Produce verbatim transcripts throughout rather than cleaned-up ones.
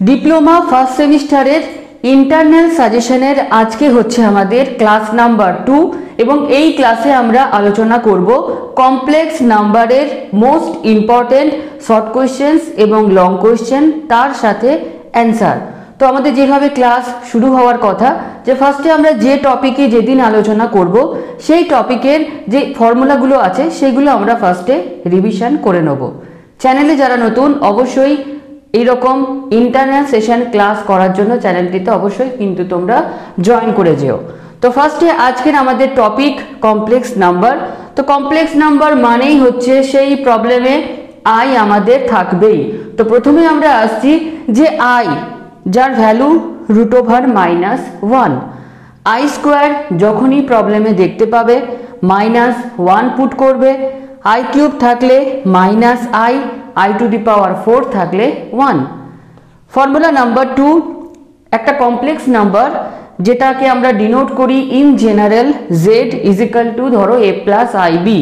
Diploma first সেমিস্টারের internal সাজেশনের আজকে হচ্ছে আমাদের ক্লাস নাম্বার টু এবং এই ক্লাসে আমরা আলোচনা করব কমপ্লেক্স নাম্বারের মোস্ট ইম্পর্টেন্ট শর্ট কোয়েশ্চেন্স এবং লং কোয়েশ্চেন তার সাথে অ্যান্সার। তো আমাদের যেভাবে ক্লাস শুরু হওয়ার কথা যে ফার্স্টে আমরা যে টপিকে যেদিন আলোচনা করব সেই টপিকের যে ফর্মুলাগুলো আছে সেগুলো আমরা ফার্স্টে রিভিশন করে নেব। চ্যানেলে যারা নতুন অবশ্যই এইরকম ইন্টারনাল সেশন ক্লাস করার জন্য চ্যানেলটিতে অবশ্যই কিন্তু তোমরা জয়েন করে যেও। তো ফার্স্টে আজকের আমাদের টপিক কমপ্লেক্স নাম্বার। তো কমপ্লেক্স নাম্বার মানেই হচ্ছে সেই প্রবলেমে আই আমাদের থাকবেই। তো প্রথমে আমরা আসছি যে আই যার value root over minus one, I square যখনই প্রবলেমে দেখতে পাবে মাইনাস ওয়ান পুট করবে, আই কিউব থাকলে minus I, I to the power four থাকলে ওয়ান। ফর্মুলা নাম্বার টু, একটা কমপ্লেক্স নাম্বার যেটাকে আমরা ডিনোট করি in general Z is equal to ধরো A plus I B.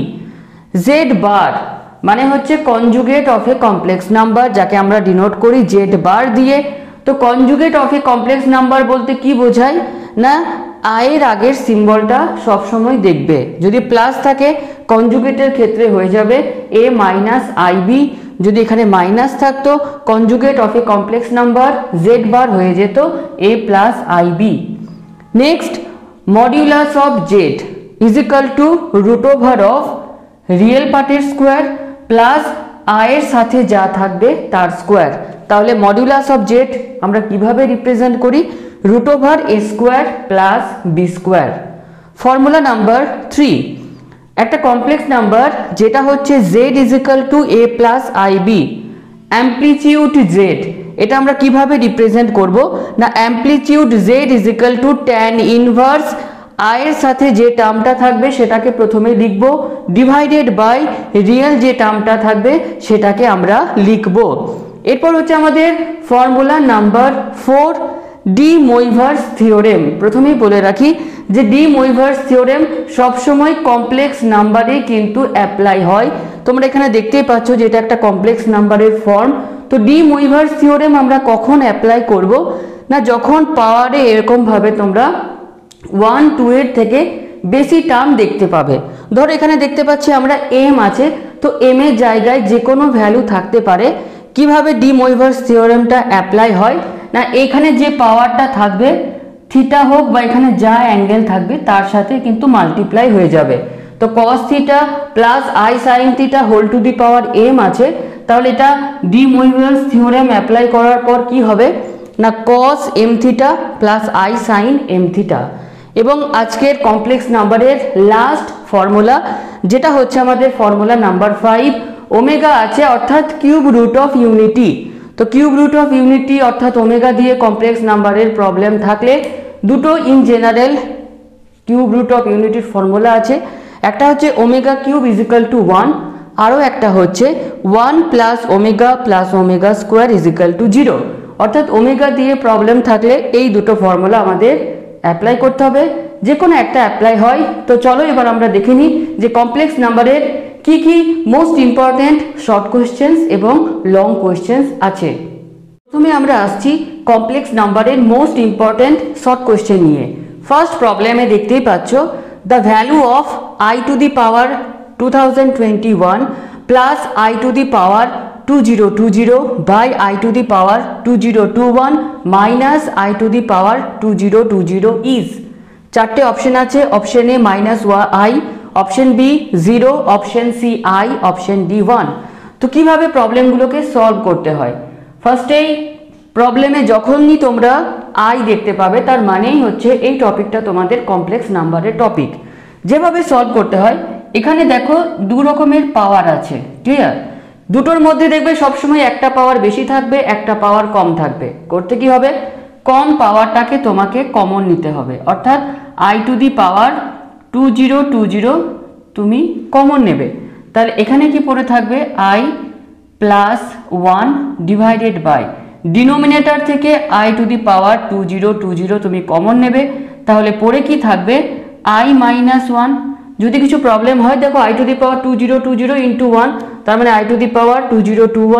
Z bar মানে হচ্ছে conjugate of a complex number যাকে আমরা ডিনোট করি জেড বার দিয়ে। তো conjugate of a complex number বলতে কি বোঝায় না, আয়ের আগের সিম্বলটা সবসময় দেখবে, যদি প্লাস থাকে কনজুগেটের ক্ষেত্রে হয়ে যাবে এ মাইনাস আই বি, যদি এখানে মাইনাস থাকতো conjugate of a complex number Z bar হয়ে যেত A plus I B. Next, modulus of Z is equal to root over of real পার্টের স্কোয়ার প্লাস আয়ের সাথে যা থাকবে তার স্কোয়ার। তাহলে মডিউলাস অফ জেড আমরা কিভাবে রিপ্রেজেন্ট করি, root over A square plus B square. Formula number three, একটা কমপ্লেক্স নাম্বার যেটা হচ্ছে Z is equal to A plus I B, amplitude Z এটা আমরা কিভাবে রিপ্রেজেন্ট করব না, amplitude Z is equal to tan inverse আয়ের সাথে যে টার্মটা থাকবে সেটাকে প্রথমে লিখব ডিভাইডেড বাই রিয়েল যে টার্মটা থাকবে সেটাকে আমরা লিখব। এরপর হচ্ছে আমাদের formula number four, De Moivre's theorem. প্রথমেই বলে রাখি যে ডি মোইভার্স থিওরেম সবসময় কমপ্লেক্স নাম্বারে কিন্তু অ্যাপ্লাই হয়। তোমরা এখানে দেখতেই পাচ্ছ যে এটা একটা কমপ্লেক্স নাম্বারের ফর্ম। তো ডি মোইভার্স থিওরেম আমরা কখন অ্যাপ্লাই করব না, যখন পাওয়ারে এরকমভাবে তোমরা ওয়ান টু এর থেকে বেশি টার্ম দেখতে পাবে। ধরো এখানে দেখতে পাচ্ছি আমরা এম আছে, তো এম এর জায়গায় যে কোনো ভ্যালু থাকতে পারে। কিভাবে ডি মোইভার্স থিওরেমটা অ্যাপ্লাই হয় না, এখানে যে পাওয়ারটা থাকবে থিটা হোক বা এখানে যা অ্যাঙ্গেল থাকবে তার সাথে কিন্তু মাল্টিপ্লাই হয়ে যাবে। তো cos theta plus I sine theta whole to the power M আছে, তাহলে এটা ডি মোইভার্স থিওরেম অ্যাপ্লাই করার পর কি হবে না, cos M theta plus I sine M theta. এবং আজকের কমপ্লেক্স নাম্বারের লাস্ট ফর্মুলা যেটা হচ্ছে আমাদের ফর্মুলা নাম্বার ফাইভ, ওমেগা আছে অর্থাৎ কিউব রুট অফ ইউনিটি। তো কিউব রুট অফ ইউনিটি অর্থাৎ ওমেগা দিয়ে কমপ্লেক্স নাম্বারের প্রবলেম থাকলে দুটো in general cube root of ইউনিটির ফর্মুলা আছে, একটা হচ্ছে omega cube is equal to one, আরও একটা হচ্ছে one plus omega plus omega square is equal to zero. অর্থাৎ ওমেগা দিয়ে প্রবলেম থাকলে এই দুটো ফর্মুলা আমাদের অ্যাপ্লাই করতে হবে, যে কোনো একটা অ্যাপ্লাই হয়। তো চলো এবার আমরা দেখে নিই যে কমপ্লেক্স নাম্বারের কি কি মোস্ট ইম্পর্টেন্ট শর্ট কোয়েশ্চেন্স এবং লং কোয়েশ্চেন্স আছে। প্রথমে আমরা আসছি কমপ্লেক্স নাম্বারের মোস্ট ইম্পর্টেন্ট শর্ট কোয়েশ্চেন নিয়ে। ফার্স্ট প্রবলেমে দেখতেই পাচ্ছ the value of I to the power two thousand twenty one plus I to the power two zero two zero by I to the power two zero two one minus I to the power two zero two zero is. চারটে option আছে, option এ minus ওয়া I, option B zero, option C I, option D one. তো কিভাবে প্রবলেমগুলোকে solve করতে হয়, ফার্স্টেই প্রবলেমে যখনই তোমরা আই দেখতে পাবে তার মানেই হচ্ছে এই টপিকটা তোমাদের কমপ্লেক্স নাম্বারের টপিক। যেভাবে সলভ করতে হয়, এখানে দেখো দু রকমের পাওয়ার আছে, ক্লিয়ার? দুটোর মধ্যে দেখবে সবসময় একটা পাওয়ার বেশি থাকবে, একটা পাওয়ার কম থাকবে। করতে কি হবে, কম পাওয়ারটাকে তোমাকে কমন নিতে হবে, অর্থাৎ I to the power two zero two zero তুমি কমন নেবে। তাহলে এখানে কি পড়ে থাকবে I plus one divided by denominator থেকে I to the power two zero two zero তুমি কমন নেবে। তাহলে পড়ে কি থাকবে আই মাইনাস ওয়ান। যদি কিছু প্রবলেম হয় দেখো I to the power two zero two zero into one, তার মানে I to the power two zero two one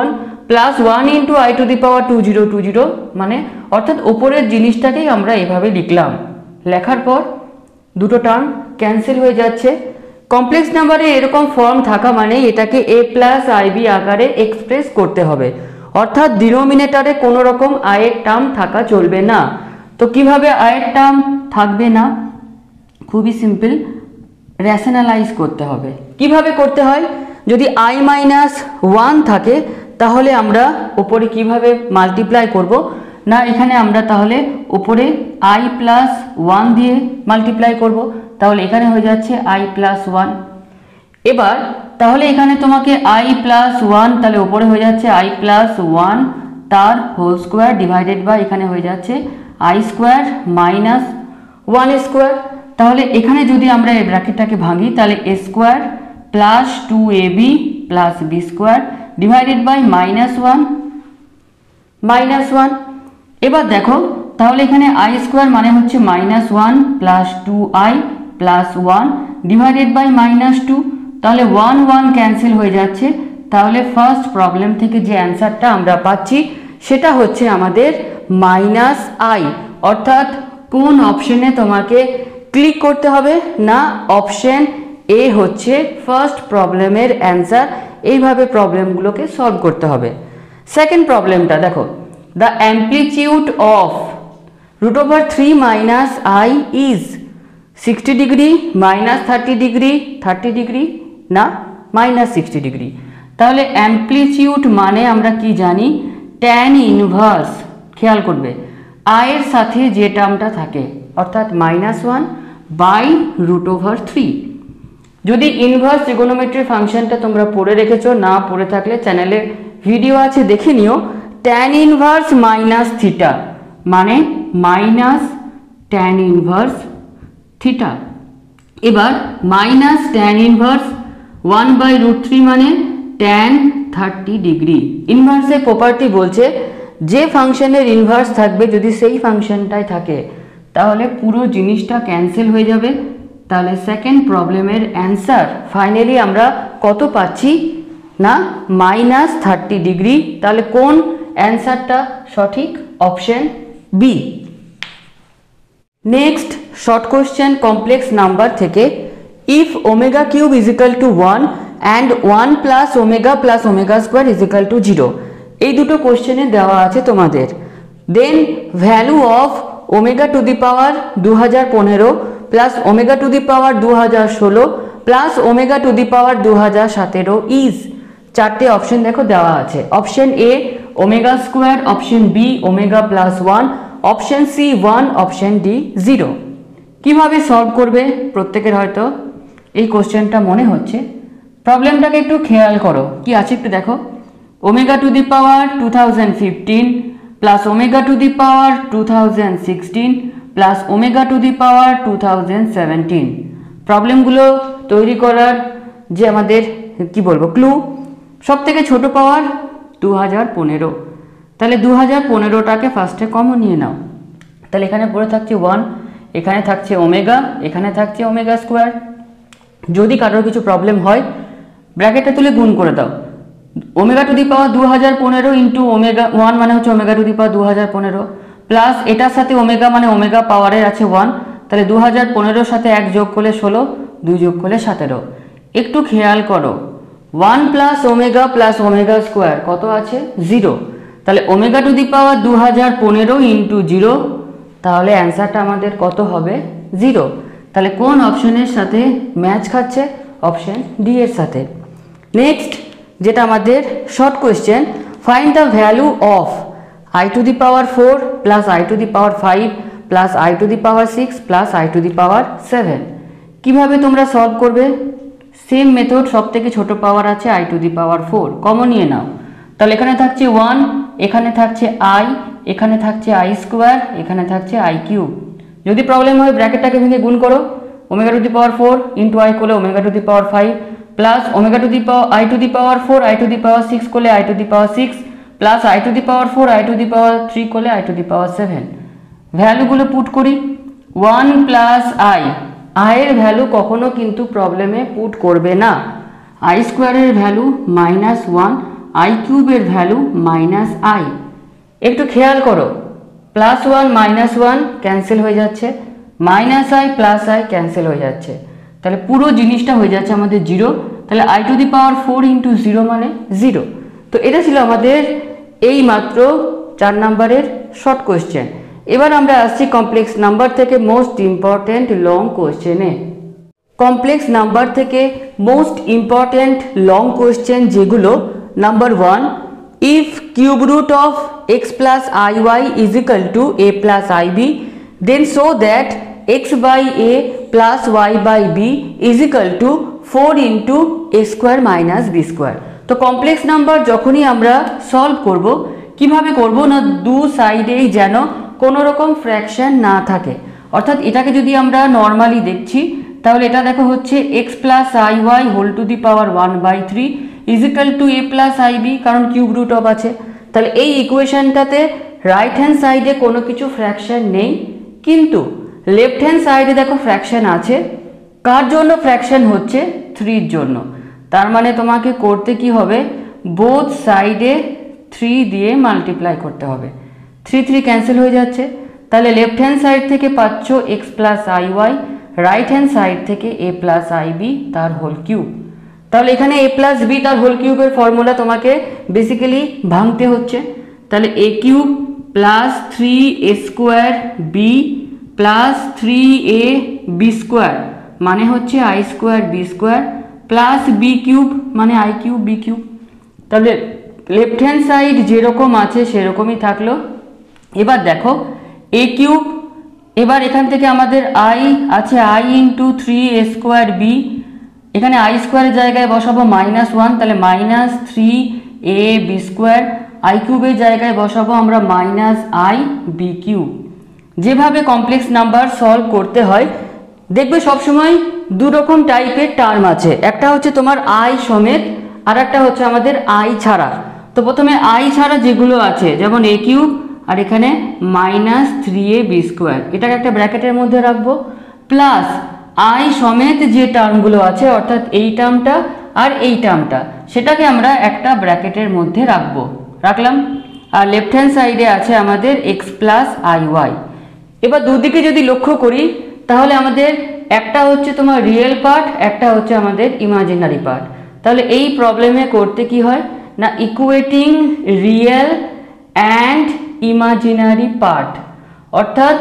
plus one into I to the power two zero two zero, মানে অর্থাৎ ওপরের জিনিসটাকেই আমরা এভাবে লিখলাম। লেখার পর দুটো টার্ম ক্যান্সেল হয়ে যাচ্ছে। কমপ্লেক্স নাম্বারে এরকম ফর্ম থাকা মানে এটাকে এ প্লাস আইবি আকারে এক্সপ্রেস করতে হবে, অর্থাৎ ডিনোমিনেটরে কোনো রকম আয়ের টার্ম থাকা চলবে না। তো কিভাবে আয়ের টার্ম থাকবে না? খুবই সিম্পল, রেশনালাইজ করতে হবে। কিভাবে করতে হয়? যদি আই মাইনাস ওয়ান থাকে তাহলে আমরা ওপরে কিভাবে মাল্টিপ্লাই করব না, এখানে আমরা তাহলে ওপরে আই প্লাস ওয়ান দিয়ে মাল্টিপ্লাই করব, তাহলে এখানে হয়ে যাচ্ছে আই প্লাস ওয়ান। এবার তাহলে এখানে তোমাকে আই প্লাস ওয়ান, তাহলে ওপরে হয়ে যাচ্ছে আই প্লাস ওয়ান তার হোল স্কোয়ার ডিভাইডেড বাই এখানে হয়ে যাচ্ছে I square minus one square. তাহলে এখানে যদি আমরা এই ব্র্যাকেটটাকে ভাঙি তাহলে A square plus two A B plus B square divided by minus one minus one. এবার দেখো তাহলে এখানে আই স্কোয়ার মানে হচ্ছে minus one plus two I plus one divided by minus two, তাহলে ওয়ান ওয়ান ক্যান্সেল হয়ে যাচ্ছে। তাহলে ফার্স্ট প্রবলেম থেকে যে অ্যান্সারটা আমরা পাচ্ছি সেটা হচ্ছে আমাদের মাইনাস আই। অর্থাৎ কোন অপশনে তোমাকে ক্লিক করতে হবে না, অপশন এ হচ্ছে ফার্স্ট প্রবলেমের অ্যান্সার। এইভাবে প্রবলেমগুলোকে সলভ করতে হবে। সেকেন্ড প্রবলেমটা দেখো, the amplitude of root over three minus I is sixty degree minus thirty degree thirty degree না মাইনাস সিক্সটি ডিগ্রি। তাহলে অ্যাম্পলিটিউড মানে আমরা কি জানি? Tan inverse. খেয়াল করবে আয়ের সাথে যে টার্মটা থাকে অর্থাৎ minus one by root over three. যদি ইনভার্স ট্রিগোনোমেট্রি ফাংশনটা তোমরা পড়ে রেখেছো, না পড়ে থাকলে চ্যানেলে ভিডিও আছে দেখে নিও। ট্যান ইনভার্স মাইনাস থিটা মানে মাইনাস ট্যান ইনভার্স থিটা। এবার minus tan inverse one by root three মানে ট্যান থার্টি ডিগ্রি। ইনভার্সের প্রপার্টি বলছে যে ফাংশনের ইনভার্স থাকবে যদি সেই ফাংশনটাই থাকে তাহলে পুরো জিনিসটা ক্যান্সেল হয়ে যাবে। তাহলে সেকেন্ড প্রবলেমের অ্যান্সার ফাইনালি আমরা কত পাচ্ছি না মাইনাস থার্টি ডিগ্রি। তাহলে কোন অ্যান্সারটা সঠিক? Option B. Next short question complex number থেকে, if omega cube is equal to one and one plus omega plus omega square is equal to zero, এই দুটো কোশ্চেনে দেওয়া আছে তোমাদের। Then value of omega to the power দু হাজার পনেরো প্লাস ওমেগা টু দি পাওয়ার দু হাজার ষোলো প্লাস ওমেগা টু দি পাওয়ার দু হাজার সতেরো ইজ, চারটে অপশন দেখো দেওয়া আছে। অপশন এ omega square, option B omega plus one, option C one, option D zero. কিভাবে সলভ করবে প্রত্যেকের হয়তো এই কোশ্চেনটা মনে হচ্ছে। প্রবলেমটাকে একটু খেয়াল করো কি আছে একটু দেখো। Omega to the power two thousand fifteen plus omega to the power two thousand sixteen plus omega to the power two thousand seventeen. প্রবলেমগুলো তৈরি করার যে আমাদের কি বলবো ক্লু, সব থেকে ছোটো পাওয়ার দু হাজার পনেরো। তাহলে দু হাজার পনেরোটাকে ফার্স্টে কমন নিয়ে নাও। তাহলে এখানে পড়ে থাকছে ওয়ান, এখানে থাকছে ওমেগা, এখানে থাকছে ওমেগা স্কোয়ার। যদি কারোর কিছু প্রবলেম হয় ব্র্যাকেটটা তুলে গুণ করে দাও। ওমেগা টু দি পাওয়ার দু হাজার পনেরো ইন্টু ওমেগা ওয়ান মানে হচ্ছে ওমেগা টু দি পাওয়ার দু হাজার পনেরো প্লাস এটার সাথে ওমেগা মানে ওমেগা পাওয়ারের আছে ওয়ান। তাহলে দু হাজার পনেরোর সাথে এক যোগ করলে ষোলো, দুই যোগ করলে সতেরো। একটু খেয়াল করো one plus omega plus omega square কত আছে? জিরো। তাহলে ওমেগা টু দি পাওয়ার দু হাজার পনেরো ইন্টু জিরো, তাহলে অ্যান্সারটা আমাদের কত হবে? জিরো। তাহলে কোন অপশনের সাথে ম্যাচ খাচ্ছে? অপশন ডি এর সাথে। নেক্সট যেটা আমাদের short question, find the value of I to the power four plus I to the power five plus I to the power six plus I to the power seven. কীভাবে তোমরা solve করবে? Same method, সব থেকে ছোটো power আছে I to the power four, common নিয়ে নাও। তাহলে এখানে থাকছে ওয়ান, এখানে থাকছে আই, এখানে থাকছে আই স্কোয়ার, এখানে থাকছে আই কিউব। যদি প্রবলেম হয় ব্র্যাকেটটাকে ভেঙে গুণ করো। Omega to the power four into I করলে omega to the power five plus omega to the power I to the power four I to the power six করলে I to the power six plus I to the power four I to the power three করলে I to the power seven. ভ্যালুগুলো put করি। One plus I, আয়ের value কখনো কিন্তু প্রবলেমে put করবে না। আই স্কোয়ারের ভ্যালু মাইনাস ওয়ান আই কিউবের ভ্যালু মাইনাস আই। একটু খেয়াল করো, plus one minus one cancel হয়ে যাচ্ছে, minus I plus I cancel হয়ে যাচ্ছে, তাহলে পুরো জিনিসটা হয়ে যাচ্ছে আমাদের জিরো। তাহলে I to the power four into zero মানে জিরো। তো এটা ছিল আমাদের এই মাত্র চার নাম্বারের শর্ট কোয়েশ্চেন। এবার আমরা আসছি কমপ্লেক্স নাম্বার থেকে মোস্ট ইম্পর্ট্যান্ট লং কোয়েশ্চেনে। কমপ্লেক্স নাম্বার থেকে মোস্ট ইম্পর্ট্যান্ট লং কোয়েশ্চেন যেগুলো, number one, if cube root of X plus I Y is equal to A plus I B then show that X by A plus Y by B is equal to four into A square minus B square. তো complex number যখনই আমরা solve করব, কিভাবে করব না, দু সাইডেই যেন কোনো রকম ফ্র্যাকশন না থাকে। অর্থাৎ এটাকে যদি আমরা নর্মালি দেখছি, তাহলে এটা দেখো হচ্ছে X plus I Y whole to the power one by three is equal to A plus I B, কারণ কিউব রুট অফ আছে। তাহলে এই ইকুয়েশনটাতে রাইট হ্যান্ড সাইডে কোনো কিছু ফ্র্যাকশন নেই, কিন্তু লেফট হ্যান্ড সাইডে দেখো ফ্র্যাকশন আছে। কার জন্য ফ্র্যাকশন হচ্ছে? থ্রির জন্য। তার মানে তোমাকে করতে কি হবে, বোথ সাইডে থ্রি দিয়ে মাল্টিপ্লাই করতে হবে। থ্রি থ্রি ক্যান্সেল হয়ে যাচ্ছে, তাহলে লেফট হ্যান্ড সাইড থেকে পাচ্ছ X plus I Y, right hand side থেকে এ প্লাস আই বি তার হোল কিউব। তাহলে এখানে এ প্লাস বি তার হোল কিউবের ফর্মুলা তোমাকে বেসিক্যালি ভাঙতে হচ্ছে। তাহলে A cube plus three A square B plus three A B square মানে হচ্ছে I square B square plus B cube মানে আই কিউব বি কিউব। তাহলে লেফট হ্যান্ড সাইড যেরকম আছে সেরকমই থাকলো। এবার দেখো এ কিউব, এবার এখান থেকে আমাদের আই আছে I into three A square B, এখানে আই স্কোয়ারের জায়গায় বসাবো মাইনাস ওয়ান, তাহলে minus three A B square, I কিউবের জায়গায় বসাবো আমরা মাইনাস আই বি কিউব। যেভাবে কমপ্লেক্স নাম্বার সলভ করতে হয়, দেখবে সবসময় দু রকম টাইপের টার্ম আছে, একটা হচ্ছে তোমার আই সমেত, আর একটা হচ্ছে আমাদের আই ছাড়া। তো প্রথমে আই ছাড়া যেগুলো আছে, যেমন এ কিউব আর এখানে minus three A B square, এটাকে একটা ব্র্যাকেটের মধ্যে রাখবো, প্লাস আই সমেত যে টার্মগুলো আছে, অর্থাৎ এই টার্মটা আর এই টার্মটা, সেটাকে আমরা একটা ব্র্যাকেটের মধ্যে রাখবো, রাখলাম। আর লেফট হ্যান্ড সাইডে আছে আমাদের এক্স প্লাস আই ওয়াই। এবার দুদিকে যদি লক্ষ্য করি, তাহলে আমাদের একটা হচ্ছে তোমার রিয়েল পার্ট, একটা হচ্ছে আমাদের ইমাজিনারি পার্ট। তাহলে এই প্রবলেমে করতে কি হয় না, equating real and imaginary part, অর্থাৎ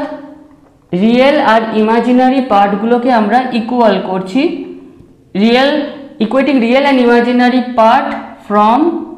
রিয়েল আর ইমাজিনারি পার্টগুলোকে আমরা ইকুয়াল করছি। Real equating real and imaginary part from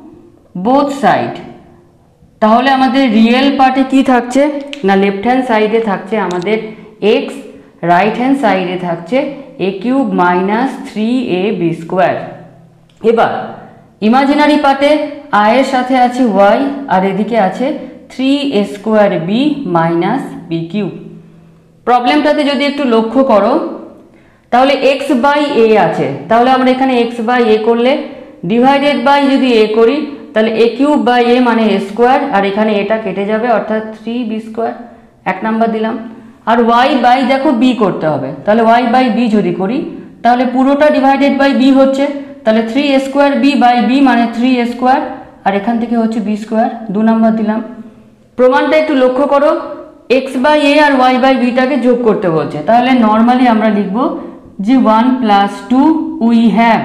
both side. তাহলে আমাদের রিয়েল পার্টে কি থাকছে না, লেফট হ্যান্ড সাইডে থাকছে আমাদের এক্স, রাইট হ্যান্ড সাইডে থাকছে A cube minus three A B square. এবার ইমাজিনারি পার্টে আয়ের সাথে আছে ওয়াই, আর এদিকে আছে three A square B minus B cube. প্রবলেমটাতে যদি একটু লক্ষ্য করো, তাহলে এক্স বাই এ আছে, তাহলে আমরা এখানে এক্স বাই এ করলে ডিভাইডেড বাই যদি এ করি, তাহলে এ কিউব বাই এ মানে এ স্কোয়ার, আর এখানে এটা কেটে যাবে, অর্থাৎ থ্রি বি স্কোয়ার, এক নাম্বার দিলাম। আর ওয়াই বাই দেখো বি করতে হবে, তাহলে ওয়াই বাই বি যদি করি, তাহলে পুরোটা ডিভাইডেড বাই বি হচ্ছে, তাহলে three A square B by B মানে থ্রি এ স্কোয়ার, আর এখান থেকে হচ্ছে বি স্কোয়ার, দু নাম্বার দিলাম। প্রমাণটা একটু লক্ষ্য করো, এক্স বাই এ আর ওয়াই বাই বিটাকে যোগ করতে বলছে, তাহলে নর্মালি আমরা লিখব যে one plus two we have.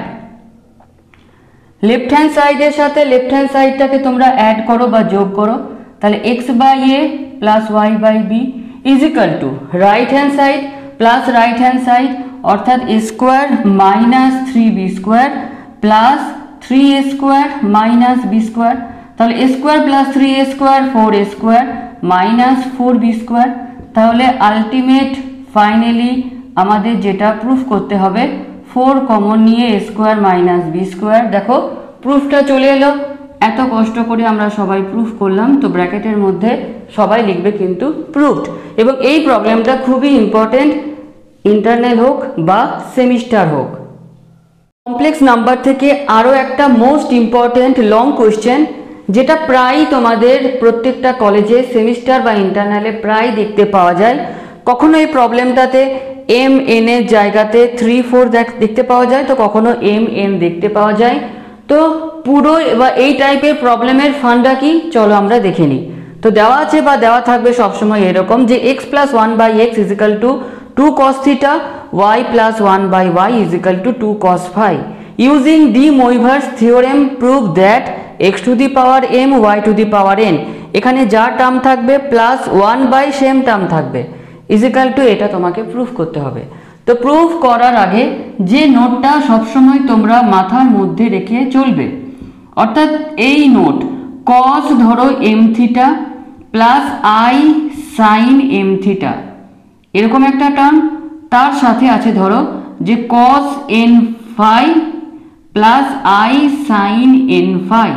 Left hand সাইডের সাথে লেফট হ্যান্ড সাইডটাকে তোমরা অ্যাড করো বা যোগ করো, তাহলে X by A plus Y by B is equal to right hand side plus right hand side, অর্থাৎ A square minus three B square plus three A square minus B square. তাহলে A square plus three A square four A square minus four B square. তাহলে ultimate finally আমাদের যেটা proof করতে হবে, four common নিয়ে A square minus B square. দেখো প্রুফটা চলে এলো, এত কষ্ট করে আমরা সবাই প্রুফ করলাম, তো ব্র্যাকেটের মধ্যে সবাই লিখবে কিন্তু প্রুফড। এবং এই প্রবলেমটা খুবই ইম্পর্টেন্ট, ইন্টারনাল হোক বা সেমিস্টার হোক। কমপ্লেক্স নাম্বার থেকে আরও একটা মোস্ট ইম্পর্টেন্ট লং কোয়েশ্চেন, যেটা প্রায় তোমাদের প্রত্যেকটা কলেজে সেমিস্টার বা ইন্টারনালে প্রায় দেখতে পাওয়া যায়। কখনো এই প্রবলেমটাতে এম এন এর জায়গাতে থ্রি ফোর দেখতে পাওয়া যায়, তো কখনো এম এন দেখতে পাওয়া যায়। তো পুরো বা এই টাইপের প্রবলেমের ফান্ডা কি চলো আমরা দেখে নিই। তো দেওয়া আছে বা দেওয়া থাকবে সবসময় এরকম যে X plus one by X is equal to two cos theta, Y plus one by Y is equal to two cos phi. Using de Moivre's theorem prove that X to the power M Y to the power N, এখানে যা term থাকবে plus one by same term থাকবে is equal to, এটা তোমাকে proof করতে হবে। তো proof করার আগে যে নোটটা সবসময় তোমরা মাথার মধ্যে রেখে চলবে, অর্থাৎ এই নোট কস ধরো M theta plus I sine M theta, এরকম একটা টার্ম, তার সাথে আছে ধরো যে cos N phi plus I sine N phi.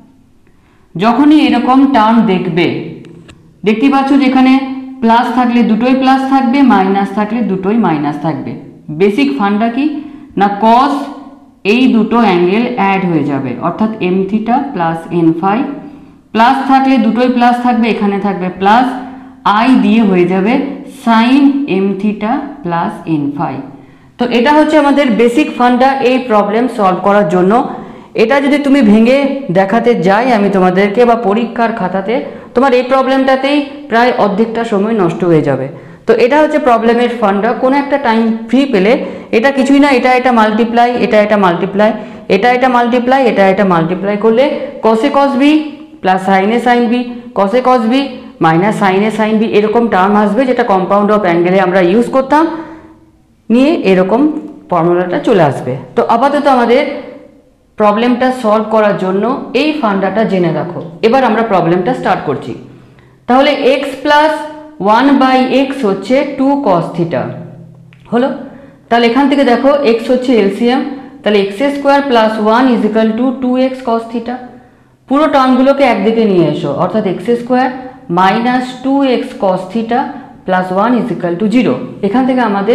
যখনই এরকম টার্ম দেখবে, দেখতে পাচ্ছ যেখানে প্লাস থাকলে দুটোই প্লাস থাকবে, মাইনাস থাকলে দুটোই মাইনাস থাকবে। বেসিক ফান্ডা কি না, কস এই দুটো অ্যাঙ্গেল অ্যাড হয়ে যাবে, অর্থাৎ M theta plus N phi, plus থাকলে দুটোই প্লাস থাকবে, এখানে থাকবে প্লাস, আই দিয়ে হয়ে যাবে sine M theta plus N phi. তো এটা হচ্ছে আমাদের বেসিক ফান্ডা এই প্রবলেম সলভ করার জন্য। এটা যদি তুমি ভেঙে দেখাতে যাই আমি তোমাদেরকে বা পরীক্ষার খাতাতে, তোমার এই প্রবলেমটাতেই প্রায় অর্ধেকটা সময় নষ্ট হয়ে যাবে। তো এটা হচ্ছে প্রবলেমের ফান্ডা। কোনো একটা টাইম ফ্রি পেলে, এটা কিছুই না, এটা এটা মাল্টিপ্লাই, এটা এটা মাল্টিপ্লাই, এটা এটা মাল্টিপ্লাই, এটা এটা মাল্টিপ্লাই করলে কসে কস বি প্লাস সাইনে সাইন বি, কসে কস বি মাইনাস সাইনে সাইন বি, এরকম টার্ম আসবে যেটা কম্পাউন্ড অফ অ্যাঙ্গেলে আমরা ইউজ করতাম, নিয়ে এরকম ফর্মুলাটা চলে আসবে। তো আপাতত আমাদের প্রবলেমটা সলভ করার জন্য এই ফান্ডাটা জেনে রাখো। এবার আমরা প্রবলেমটা স্টার্ট করছি। তাহলে X plus one by X হচ্ছে টু কস থিটা হলো। তাহলে এখান থেকে দেখো এক্স হচ্ছে এলসিএম, তাহলে X square plus one is equal to two X cos theta. পুরো টার্মগুলোকে একদিকে নিয়ে এসো, অর্থাৎ X square minus two X cos theta plus one is equal to zero. এখান থেকে আমাদের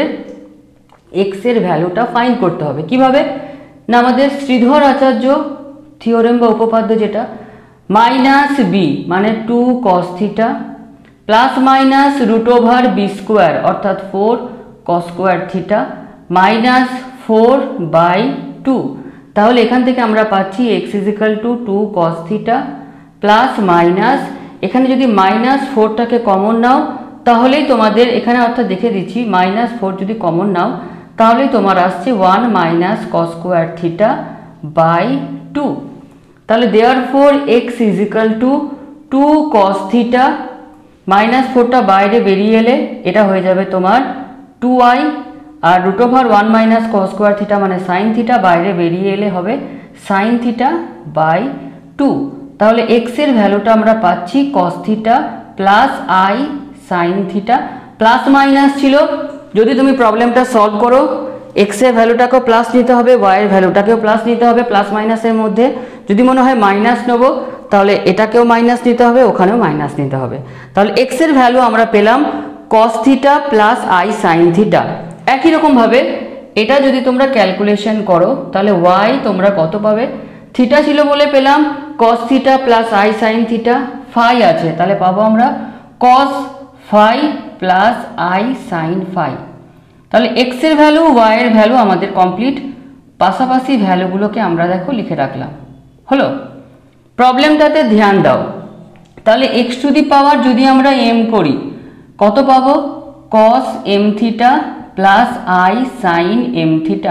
এক্স এর ভ্যালুটা ফাইন্ড করতে হবে। কিভাবে না, আমাদের শ্রীধর আচার্য থিওরেম বা উপপাদ্য যেটা, মাইনাস বি মানে two cos theta plus minus root over B square অর্থাৎ four cos square theta minus four by two. তাহলে এখান থেকে আমরা পাচ্ছি X is equal to two cos theta plus minus, এখানে যদি মাইনাস ফোরটাকে কমন নাও তাহলেই তোমাদের এখানে, অর্থাৎ দেখে দিচ্ছি মাইনাস ফোর যদি কমন নাও তাহলেই তোমার আসছে one minus cos square theta by two. তাহলে therefore X is equal to two cos theta, minus ফোরটা বাইরে বেরিয়ে এলে এটা হয়ে যাবে তোমার টু আই, আর root over one minus cos square theta মানে সাইন থিটা, বাইরে বেরিয়ে এলে হবে সাইন থিটা বাই টু। তাহলে এক্স এর ভ্যালুটা আমরা পাচ্ছি cos theta plus I sine theta, plus minus ছিল, যদি তুমি প্রবলেমটা সলভ করো এক্স এর ভ্যালুটাকেও প্লাস নিতে হবে, ওয়াই এর ভ্যালুটাকেও প্লাস নিতে হবে, প্লাস মাইনাসের মধ্যে যদি মনে হয় মাইনাস নেবো তাহলে এটাকেও মাইনাস নিতে হবে, ওখানেও মাইনাস নিতে হবে। তাহলে এক্স এর ভ্যালু আমরা পেলাম cos theta plus I sine theta. একই রকমভাবে এটা যদি তোমরা ক্যালকুলেশন করো তাহলে ওয়াই তোমরা কত পাবে, থিটা ছিল বলে পেলাম cos theta plus I sine theta, phi আছে তাহলে পাবো আমরা cos phi plus I sine phi. তাহলে এক্স এর ভ্যালু ওয়াই এর ভ্যালু আমাদের কমপ্লিট, পাশাপাশি ভ্যালুগুলোকে আমরা দেখো লিখে রাখলাম। হলো, প্রবলেমটাতে ধ্যান দাও। তাহলে এক্স টু দি পাওয়ার যদি আমরা এম করি কত পাবো, cos M theta plus I sine M theta,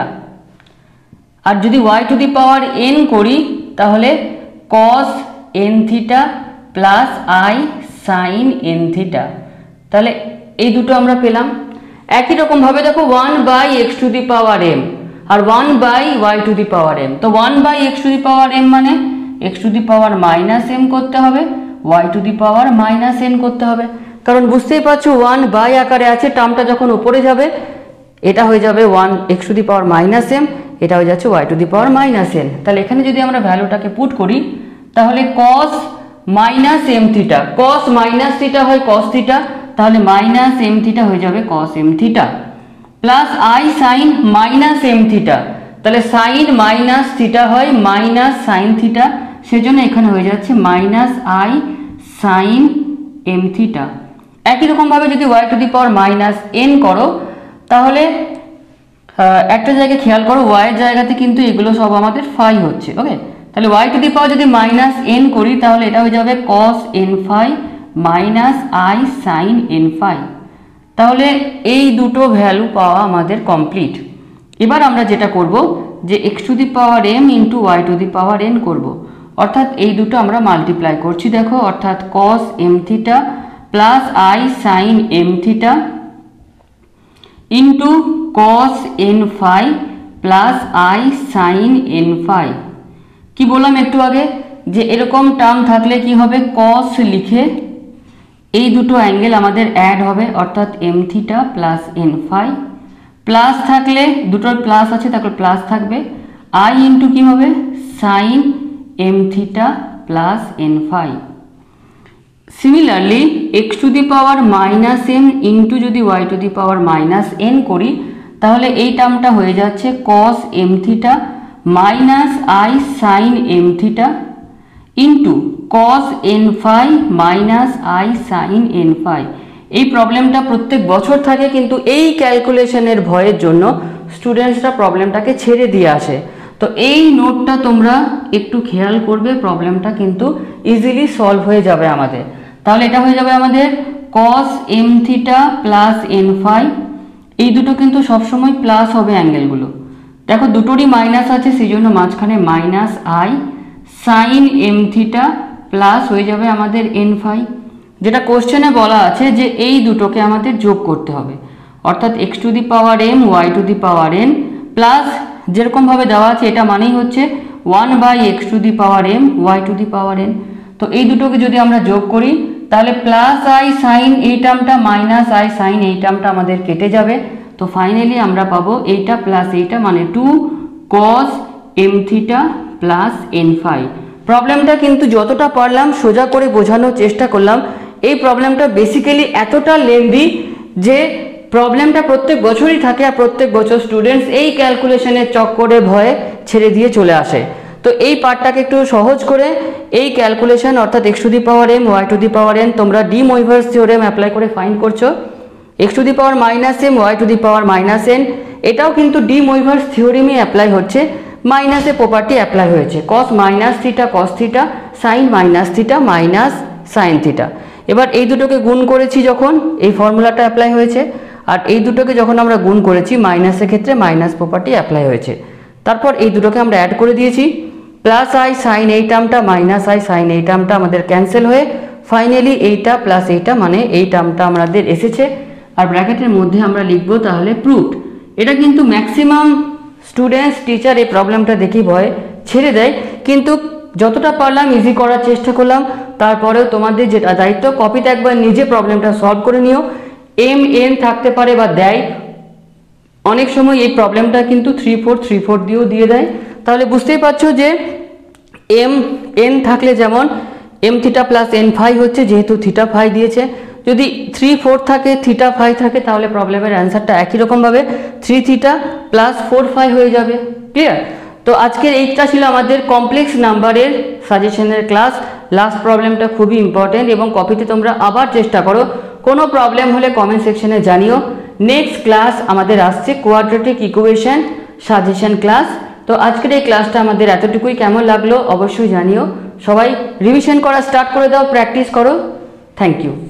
আর যদি Y to the power N করি তাহলে cos N theta plus I sine N theta. তাহলে এই দুটো আমরা পেলাম। একই রকমভাবে দেখো one by X to the power M আর one by Y to the power M. তো one by X to the power M মানে X to the power minus M করতে হবে, Y to the power minus N করতে হবে, কারণ বুঝতেই পারছো ওয়ান বাই আকারে আছে, টার্মটা যখন উপরে যাবে এটা হয়ে যাবে one X to the power minus M, এটা হয়ে যাচ্ছে Y to the power minus N. তাহলে এখানে যদি আমরা ভ্যালুটাকে পুট করি তাহলে cos minus M theta, cos minus theta হয় কস থিটা, তাহলে মাইনাস এম থিটা হয়ে যাবে cos M theta plus I sine minus M theta, তাহলে সাইন মাইনাস থিটা হয় মাইনাস সাইন থিটা, সেজন্য এখানে হয়ে যাচ্ছে minus I sine M theta. একই রকমভাবে যদি Y to the power minus N করো তাহলে একটা জায়গায় খেয়াল করো, ওয়াইয়ের জায়গাতে কিন্তু এগুলো সব আমাদের ফাই হচ্ছে, ওকে। তাহলে ওয়াই টু দি পাওয়ার যদি মাইনাস এন করি তাহলে এটা হয়ে যাবে cos N phi minus I sine N phi. তাহলে এই দুটো ভ্যালু পাওয়া আমাদের কমপ্লিট। এবার আমরা যেটা করব যে X to the power M into Y to the power N করবো, অর্থাৎ এই দুটো আমরা মাল্টিপ্লাই করছি দেখো, অর্থাৎ cos M theta plus I sine M theta into cos N phi plus I sine N phi. কি বললাম একটু আগে যে এরকম টার্ম থাকলে কি হবে, কস লিখে এই দুটো অ্যাঙ্গেল আমাদের অ্যাড হবে, অর্থাৎ M theta plus N phi, plus থাকলে দুটোর প্লাস আছে তারপর প্লাস থাকবে, আই ইন্টু কী হবে sine M theta plus N phi. Similarly X to the power minus M into যদি Y to the power minus N করি তাহলে এই টার্মটা হয়ে যাচ্ছে cos M theta minus I sine M theta into cos N phi minus I sine N phi. এই প্রবলেমটা প্রত্যেক বছর থাকে, কিন্তু এই ক্যালকুলেশনের ভয়ের জন্য স্টুডেন্টসরা প্রবলেমটাকে ছেড়ে দিয়ে আসে। তো এই নোটটা তোমরা একটু খেয়াল করবে, প্রবলেমটা কিন্তু ইজিলি সলভ হয়ে যাবে আমাদের। তাহলে এটা হয়ে যাবে আমাদের cos M theta plus N phi, এই দুটো কিন্তু সবসময় প্লাস হবে অ্যাঙ্গেলগুলো, দেখো দুটোরই মাইনাস আছে সেই জন্য মাঝখানে minus I sine M theta plus হয়ে যাবে আমাদের এন ফাই। যেটা কোশ্চেনে বলা আছে যে এই দুটোকে আমাদের যোগ করতে হবে, অর্থাৎ X to the power M Y to the power N plus যেরকমভাবে দেওয়া আছে এটা মানেই হচ্ছে one by X to the power M Y to the power N. তো এই দুটোকে যদি আমরা যোগ করি তাহলে প্লাস আই সাইন এই টার্মটা মাইনাস আই সাইন এই টার্মটা আমাদের কেটে যাবে। তো ফাইনালি আমরা পাবো এইটা প্লাস এইটা মানে two cos M theta plus N phi. প্রবলেমটা কিন্তু যতটা পারলাম সোজা করে বোঝানোর চেষ্টা করলাম। এই প্রবলেমটা বেসিক্যালি এতটা লেন্দি যে প্রবলেমটা প্রত্যেক বছরই থাকে, আর প্রত্যেক বছর স্টুডেন্টস এই ক্যালকুলেশনের চক্করে ভয়ে ছেড়ে দিয়ে চলে আসে। তো এই পার্টটাকে একটু সহজ করে এই ক্যালকুলেশন অর্থাৎ X to the power M Y to the power N তোমরা ডি মোইভার্স থিওরেম অ্যাপ্লাই করে ফাইন্ড করছো। X to the power minus M Y to the power minus N এটাও কিন্তু ডি মোইভার্স থিওরেমই অ্যাপ্লাই হচ্ছে, মাইনাসে প্রপার্টি অ্যাপ্লাই হয়েছে, cos minus theta cos theta sine minus theta minus sine theta. এবার এই দুটোকে গুণ করেছি যখন এই ফর্মুলাটা অ্যাপ্লাই হয়েছে, আর এই দুটোকে যখন আমরা গুণ করেছি মাইনাসের ক্ষেত্রে মাইনাস প্রপার্টি অ্যাপ্লাই হয়েছে। তারপর এই দুটোকে আমরা অ্যাড করে দিয়েছি, প্লাস আই সাইন এই টার্মটা মাইনাস আই সাইন এই টার্মটা আমাদের ক্যান্সেল হয়ে ফাইনালি এইটা প্লাস এইটা মানে এই টার্মটা আমাদের এসেছে। আর ব্র্যাকেটের মধ্যে আমরা লিখব তাহলে প্রুভড। এটা কিন্তু ম্যাক্সিমাম স্টুডেন্টস টিচার এই প্রবলেমটা দেখি ভয় ছেড়ে দেয়, কিন্তু যতটা পারলাম ইজি করার চেষ্টা করলাম। তারপরেও তোমাদের যেটা দায়িত্ব কপিতে একবার নিজে প্রবলেমটা সলভ করে নিও। এম এন থাকতে পারে বা দেয়, অনেক সময় এই প্রবলেমটা কিন্তু থ্রি ফোর থ্রি ফোর দিয়েও দিয়ে দেয়। তাহলে বুঝতেই পারছো যে এম এন থাকলে যেমন M theta plus N phi হচ্ছে, যেহেতু থিটা ফাই দিয়েছে। যদি থ্রি ফোর থাকে থিটা ফাই থাকে তাহলে প্রবলেমের অ্যান্সারটা একই রকমভাবে three theta plus four phi হয়ে যাবে। ক্লিয়ার? তো আজকের এইটা ছিল আমাদের কমপ্লেক্স নাম্বারের সাজেশনের ক্লাস। লাস্ট প্রবলেমটা খুবই ইম্পর্টেন্ট এবং কপিতে তোমরা আবার চেষ্টা করো। কোনো প্রবলেম হলে কমেন্ট সেকশনে জানিও। নেক্সট ক্লাস আমাদের আসছে কোয়াড্রেটিক ইকুয়েশন সাজেশন ক্লাস। তো আজকের এই ক্লাসটা আমাদের এতটুকুই। কেমন লাগলো অবশ্যই জানিও। সবাই রিভিশন করা স্টার্ট করে দাও, প্র্যাকটিস করো। Thank you.